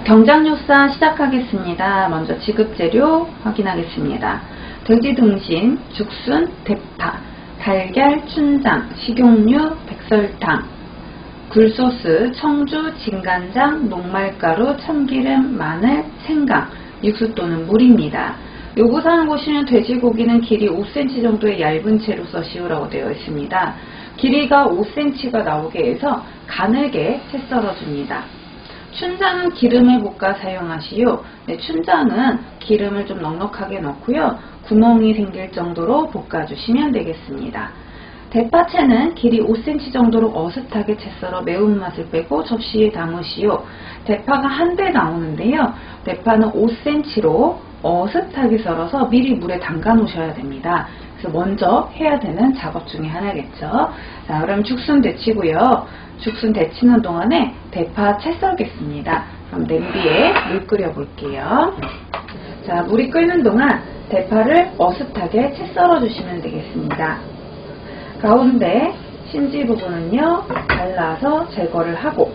경장육사 시작하겠습니다. 먼저 지급재료 확인하겠습니다. 돼지 등심, 죽순, 대파, 달걀, 춘장, 식용유, 백설탕, 굴소스, 청주, 진간장, 녹말가루, 참기름, 마늘, 생강, 육수 또는 물입니다. 요구사항 보시면 돼지고기는 길이 5cm 정도의 얇은 채로 썰으라고 되어 있습니다. 길이가 5cm가 나오게 해서 가늘게 채 썰어줍니다. 춘장은 기름을 볶아 사용하시오. 네, 춘장은 기름을 좀 넉넉하게 넣고요. 구멍이 생길 정도로 볶아주시면 되겠습니다. 대파채는 길이 5cm 정도로 어슷하게 채 썰어 매운맛을 빼고 접시에 담으시오. 대파가 한 대 나오는데요. 대파는 5cm로 어슷하게 썰어서 미리 물에 담가 놓으셔야 됩니다. 그래서 먼저 해야 되는 작업 중에 하나겠죠. 자, 그럼 죽순 데치고요. 죽순 데치는 동안에 대파 채 썰겠습니다. 그럼 냄비에 물 끓여 볼게요. 자, 물이 끓는 동안 대파를 어슷하게 채 썰어 주시면 되겠습니다. 가운데 심지 부분은요, 잘라서 제거를 하고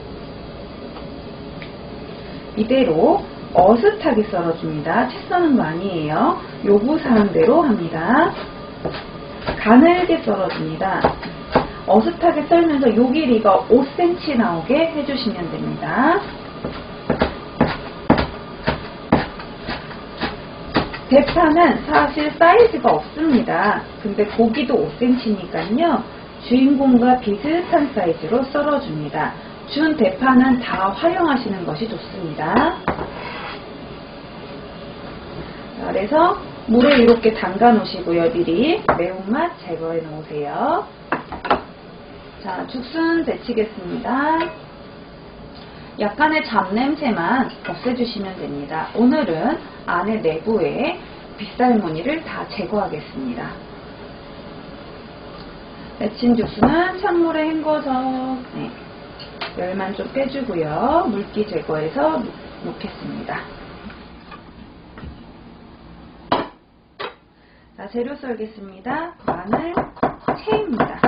이대로 어슷하게 썰어줍니다. 채 써는 거 아니에요. 요구사항대로 합니다. 가늘게 썰어줍니다. 어슷하게 썰면서 요 길이가 5cm 나오게 해주시면 됩니다. 대파는 사실 사이즈가 없습니다. 근데 고기도 5cm니까요. 주인공과 비슷한 사이즈로 썰어줍니다. 준 대파는 다 활용하시는 것이 좋습니다. 그래서 물에 이렇게 담가 놓으시고요. 미리 매운맛 제거해 놓으세요. 자, 죽순 데치겠습니다. 약간의 잡냄새만 없애주시면 됩니다. 오늘은 안에 내부에 빗살무늬를 다 제거하겠습니다. 데친 죽순은 찬물에 헹궈서 열만 좀 빼주고요. 물기 제거해서 놓겠습니다. 자, 재료 썰겠습니다. 마늘, 채입니다.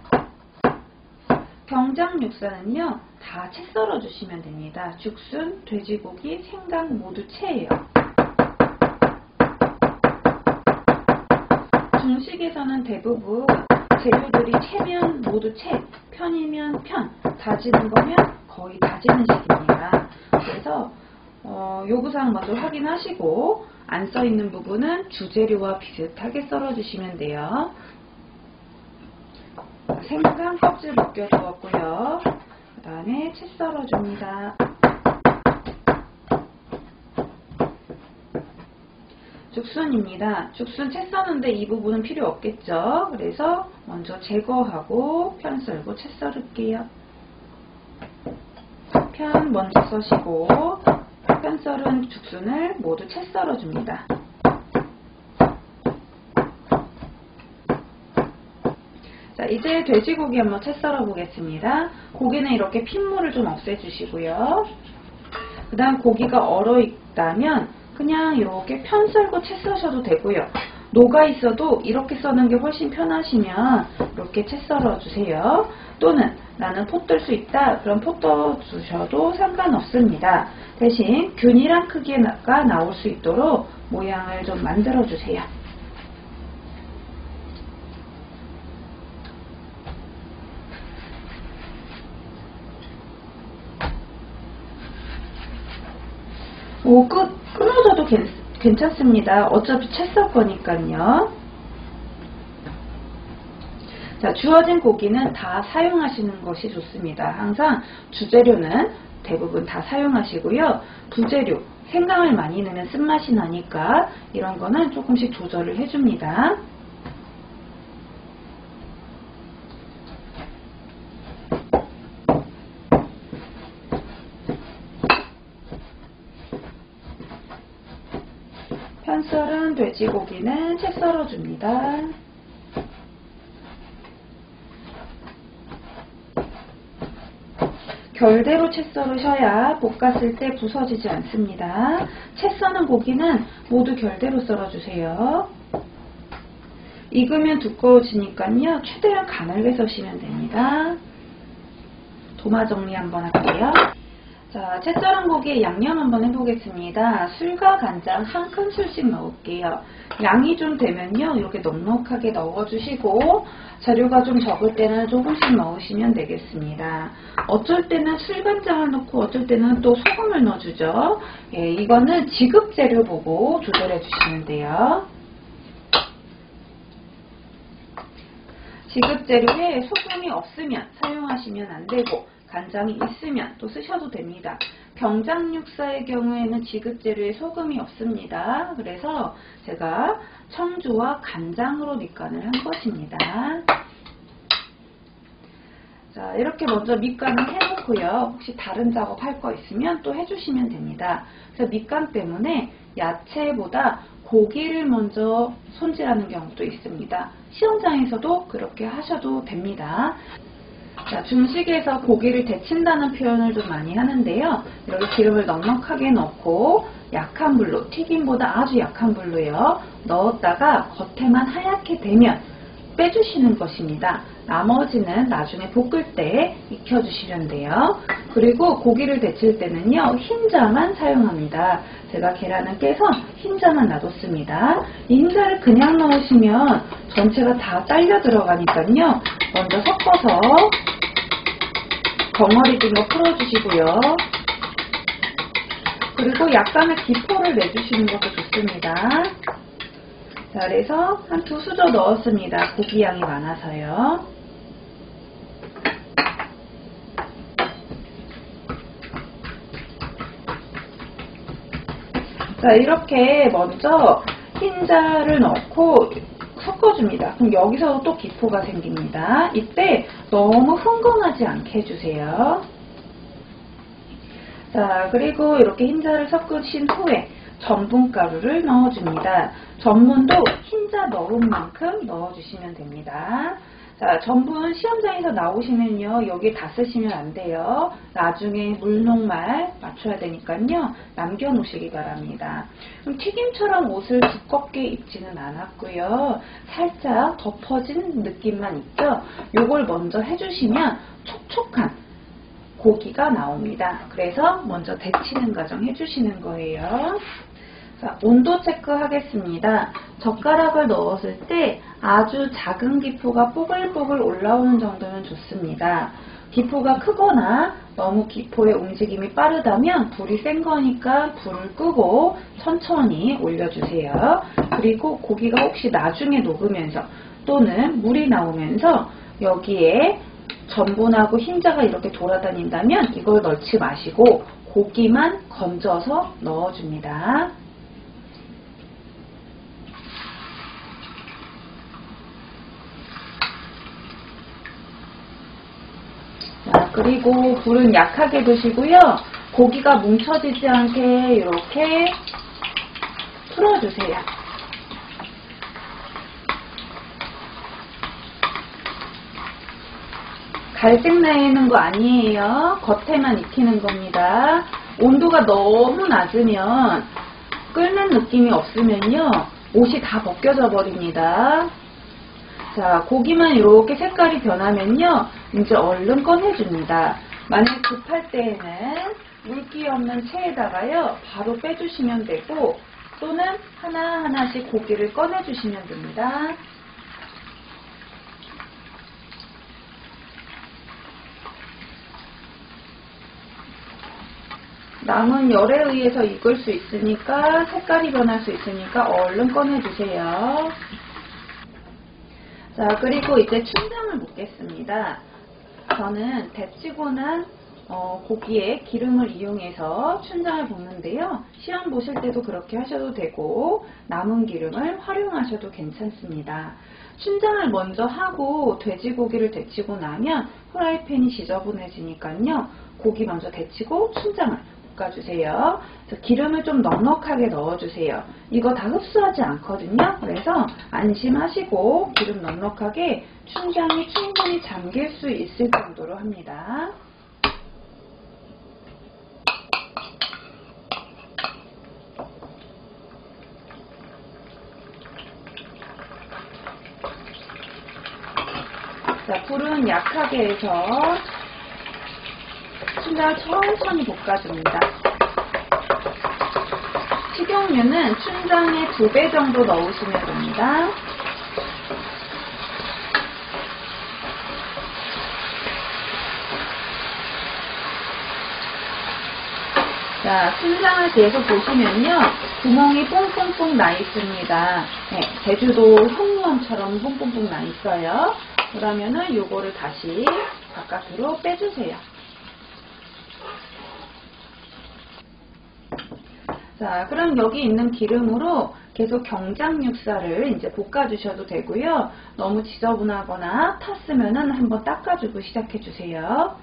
경장육사는요, 다 채 썰어 주시면 됩니다. 죽순, 돼지고기, 생강 모두 채예요. 중식에서는 대부분 재료들이 채면 모두 채, 편이면 편, 다지는 거면 거의 다지는 식입니다. 그래서 요구사항 먼저 확인하시고 안 써있는 부분은 주재료와 비슷하게 썰어주시면 돼요. 생강 껍질 벗겨두었고요. 그 다음에 채 썰어줍니다. 죽순입니다. 죽순 채 써는데 이 부분은 필요 없겠죠. 그래서 먼저 제거하고 편 썰고 채 썰을게요. 편 먼저 써시고 편 썰은 죽순을 모두 채 썰어줍니다. 자, 이제 돼지고기 한번 채 썰어 보겠습니다. 고기는 이렇게 핏물을 좀 없애주시고요. 그 다음 고기가 얼어 있다면 그냥 이렇게 편 썰고 채 써셔도 되고요. 녹아 있어도 이렇게 써는 게 훨씬 편하시면 이렇게 채 썰어 주세요. 또는 나는 포 뜰 수 있다. 그럼 포 떠 주셔도 상관없습니다. 대신 균일한 크기가 나올 수 있도록 모양을 좀 만들어 주세요. 끊어져도 괜찮습니다. 어차피 채 썰 거니까요. 자, 주어진 고기는 다 사용하시는 것이 좋습니다. 항상 주재료는 대부분 다 사용하시고요. 부재료, 생강을 많이 넣으면 쓴맛이 나니까 이런 거는 조금씩 조절을 해줍니다. 편 썰은 돼지고기는 채 썰어줍니다. 결대로 채 썰으셔야 볶았을 때 부서지지 않습니다. 채 써는 고기는 모두 결대로 썰어주세요. 익으면 두꺼워지니까요. 최대한 가늘게 써시면 됩니다. 도마 정리 한번 할게요. 자, 채썰은 고기에 양념 한번 해보겠습니다. 술과 간장 1큰술씩 넣을게요. 양이 좀 되면요, 이렇게 넉넉하게 넣어주시고, 재료가 좀 적을 때는 조금씩 넣으시면 되겠습니다. 어쩔 때는 술간장을 넣고 어쩔 때는 또 소금을 넣어주죠. 예, 이거는 지급 재료 보고 조절해 주시면 돼요. 지급 재료에 소금이 없으면 사용하시면 안 되고, 간장이 있으면 또 쓰셔도 됩니다. 병장육사의 경우에는 지급 재료에 소금이 없습니다. 그래서 제가 청주와 간장으로 밑간을 한 것입니다. 자, 이렇게 먼저 밑간을 해놓고요. 혹시 다른 작업할 거 있으면 또 해주시면 됩니다. 그래서 밑간 때문에 야채보다 고기를 먼저 손질하는 경우도 있습니다. 시험장에서도 그렇게 하셔도 됩니다. 자, 중식에서 고기를 데친다는 표현을 좀 많이 하는데요. 여기 기름을 넉넉하게 넣고 약한 불로, 튀김보다 아주 약한 불로요. 넣었다가 겉에만 하얗게 되면 빼주시는 것입니다. 나머지는 나중에 볶을 때 익혀주시면 돼요. 그리고 고기를 데칠 때는요, 흰자만 사용합니다. 제가 계란을 깨서 흰자만 놔뒀습니다. 이 흰자를 그냥 넣으시면 전체가 다 딸려 들어가니까요. 먼저 섞어서 덩어리 좀 더 풀어주시고요. 그리고 약간의 기포를 내주시는 것도 좋습니다. 자, 그래서 한 2수저 넣었습니다. 고기 양이 많아서요. 자, 이렇게 먼저 흰자를 넣고 섞어줍니다. 그럼 여기서 또 기포가 생깁니다. 이때 너무 흥건하지 않게 해주세요. 자, 그리고 이렇게 흰자를 섞으신 후에 전분가루를 넣어줍니다. 전분도 흰자 넣은 만큼 넣어주시면 됩니다. 자, 전분 시험장에서 나오시면요, 여기 다 쓰시면 안 돼요. 나중에 물녹말 맞춰야 되니까요, 남겨놓으시기 바랍니다. 그럼 튀김처럼 옷을 두껍게 입지는 않았고요, 살짝 덮어진 느낌만 있죠. 요걸 먼저 해주시면 촉촉한 고기가 나옵니다. 그래서 먼저 데치는 과정 해주시는 거예요. 자, 온도 체크하겠습니다. 젓가락을 넣었을 때 아주 작은 기포가 뽀글뽀글 올라오는 정도면 좋습니다. 기포가 크거나 너무 기포의 움직임이 빠르다면 불이 센 거니까 불을 끄고 천천히 올려주세요. 그리고 고기가 혹시 나중에 녹으면서 또는 물이 나오면서 여기에 전분하고 흰자가 이렇게 돌아다닌다면 이걸 넣지 마시고 고기만 건져서 넣어줍니다. 자, 그리고 불은 약하게 두시고요. 고기가 뭉쳐지지 않게 이렇게 풀어주세요. 갈색 내는 거 아니에요. 겉에만 익히는 겁니다. 온도가 너무 낮으면 끓는 느낌이 없으면요, 옷이 다 벗겨져 버립니다. 자, 고기만 이렇게 색깔이 변하면요, 이제 얼른 꺼내줍니다. 만약 급할 때에는 물기 없는 체에다가요, 바로 빼주시면 되고, 또는 하나하나씩 고기를 꺼내주시면 됩니다. 남은 열에 의해서 익을 수 있으니까, 색깔이 변할 수 있으니까 얼른 꺼내주세요. 자, 그리고 이제 춘장을 묻겠습니다. 저는 데치고 난 고기에 기름을 이용해서 춘장을 볶는데요. 시험 보실 때도 그렇게 하셔도 되고 남은 기름을 활용하셔도 괜찮습니다. 춘장을 먼저 하고 돼지고기를 데치고 나면 프라이팬이 지저분해지니까요. 고기 먼저 데치고 춘장을 볶아주세요. 기름을 좀 넉넉하게 넣어주세요. 이거 다 흡수하지 않거든요. 그래서 안심하시고 기름 넉넉하게 춘장이 충분히 잠길 수 있을 정도로 합니다. 자, 불은 약하게 해서 춘장 살살 천천히 볶아줍니다. 식용유는 춘장의 2배 정도 넣으시면 됩니다. 자, 춘장을 계속 보시면요, 구멍이 뽕뽕뽕 나 있습니다. 네, 제주도 형무원처럼 뽕뽕뽕 나 있어요. 그러면은 요거를 다시 바깥으로 빼주세요. 자, 그럼 여기 있는 기름으로 계속 경장육사를 이제 볶아주셔도 되고요. 너무 지저분하거나 탔으면은 한번 닦아주고 시작해주세요.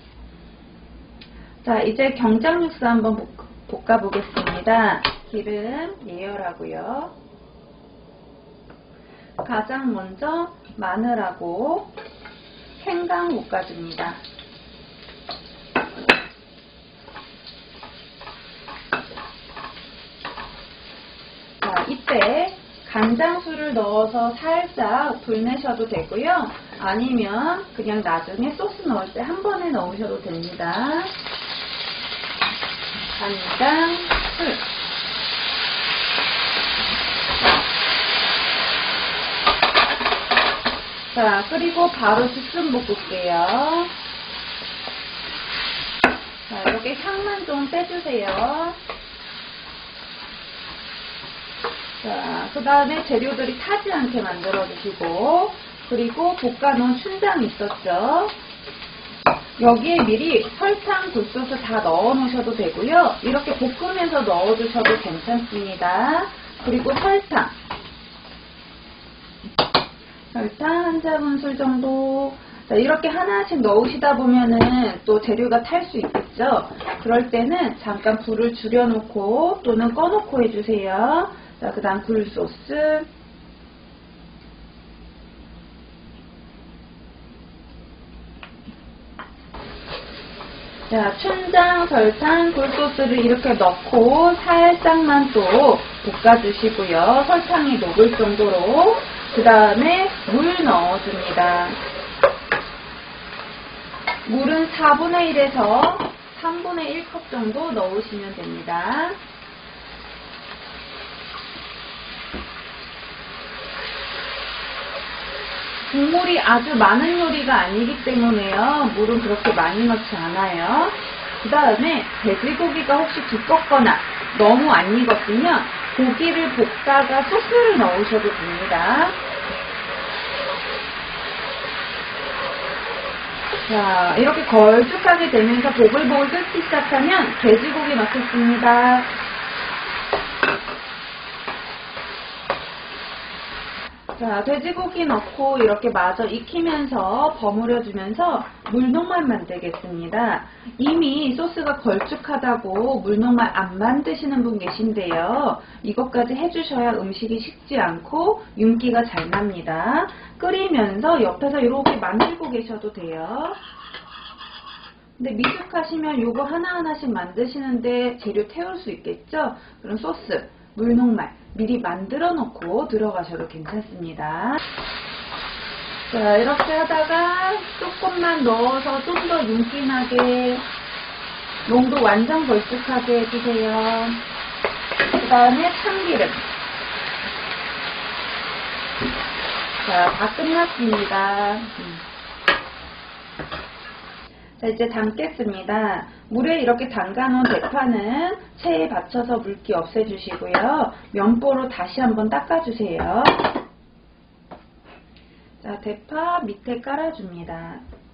자, 이제 경장육수 한번 볶아보겠습니다. 기름 예열하고요. 가장 먼저 마늘하고 생강 볶아줍니다. 자, 이때 간장술을 넣어서 살짝 불내셔도 되고요. 아니면 그냥 나중에 소스 넣을 때 한 번에 넣으셔도 됩니다. 간장, 술. 자, 그리고 바로 죽순 볶을게요. 자, 이렇게 향만 좀 빼주세요. 자, 그 다음에 재료들이 타지 않게 만들어주시고, 그리고 볶아놓은 춘장 있었죠? 여기에 미리 설탕, 굴소스 다 넣어놓으셔도 되고요. 이렇게 볶으면서 넣어주셔도 괜찮습니다. 그리고 설탕 한 작은술 정도. 자, 이렇게 하나씩 넣으시다 보면은 또 재료가 탈 수 있겠죠? 그럴 때는 잠깐 불을 줄여놓고 또는 꺼놓고 해주세요. 자, 그 다음 굴소스. 자, 춘장, 설탕, 굴소스를 이렇게 넣고 살짝만 또 볶아주시고요. 설탕이 녹을 정도로. 그 다음에 물 넣어줍니다. 물은 4분의 1에서 3분의 1컵 정도 넣으시면 됩니다. 국물이 아주 많은 요리가 아니기 때문에요. 물은 그렇게 많이 넣지 않아요. 그 다음에 돼지고기가 혹시 두껍거나 너무 안 익었으면 고기를 볶다가 소스를 넣으셔도 됩니다. 자, 이렇게 걸쭉하게 되면서 보글보글 끓기 시작하면 돼지고기 넣겠습니다. 자, 돼지고기 넣고 이렇게 마저 익히면서 버무려주면서 물녹말 만들겠습니다. 이미 소스가 걸쭉하다고 물녹말 안 만드시는 분 계신데요. 이것까지 해주셔야 음식이 식지 않고 윤기가 잘 납니다. 끓이면서 옆에서 이렇게 만들고 계셔도 돼요. 근데 미숙하시면 이거 하나하나씩 만드시는데 재료 태울 수 있겠죠? 그럼 소스, 물녹말 미리 만들어 놓고 들어가셔도 괜찮습니다. 자, 이렇게 하다가 조금만 넣어서 좀 더 윤기나게, 농도 완전 걸쭉하게 해주세요. 그 다음에 참기름. 자, 다 끝났습니다. 자, 이제 담겠습니다. 물에 이렇게 담가놓은 대파는 체에 받쳐서 물기 없애주시고요. 면보로 다시 한번 닦아주세요. 자, 대파 밑에 깔아줍니다.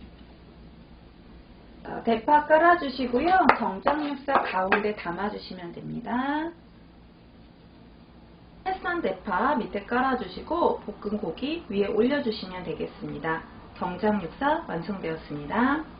자, 대파 깔아주시고요. 경장육사 가운데 담아주시면 됩니다. 햇산 대파 밑에 깔아주시고 볶은 고기 위에 올려주시면 되겠습니다. 경장육사 완성되었습니다.